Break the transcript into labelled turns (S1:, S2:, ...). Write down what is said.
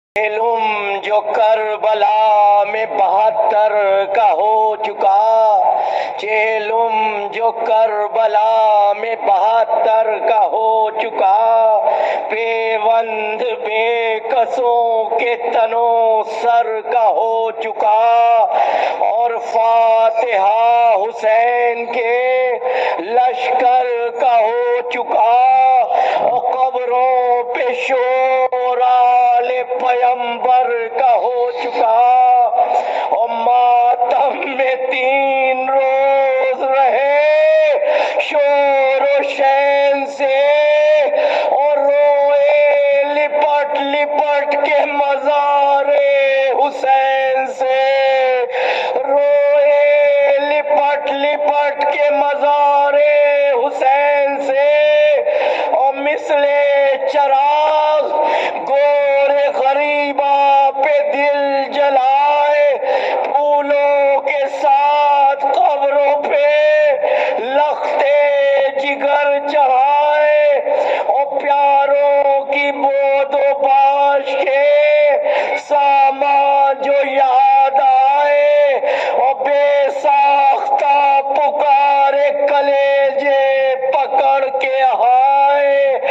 S1: علم جو کربلا میں 72 کا ہو چکا، علم جو کربلا میں 72 کا ہو چکا، پیوند بے کسوں کے تنوں سر کا ہو چکا، اور فاتحہ حسین کے لشکر کا ہو چکا، اور قبروں پہ شور آل پیمبر کا ہو چکا، اور ماتم میں 3 روز رہے شور و شین سے، اور روئے لپٹ لپٹ کے مزار